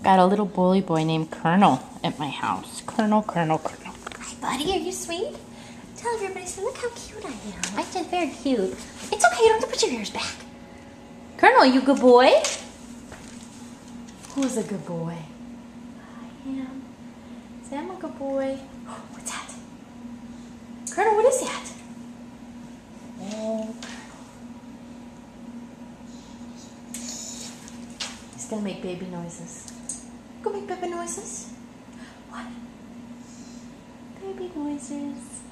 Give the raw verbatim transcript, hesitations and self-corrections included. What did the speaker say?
Got a little bully boy named Colonel at my house. Colonel, Colonel, Colonel. Hi, buddy. Are you sweet? Tell everybody, so look how cute I am. I did very cute. It's okay, you don't have to put your ears back. Colonel, you good boy? Who's a good boy? I am. Say I'm a good boy. Oh, what's that? Colonel, what is that? Oh, he's gonna make baby noises. Go make baby noises. What? Baby noises.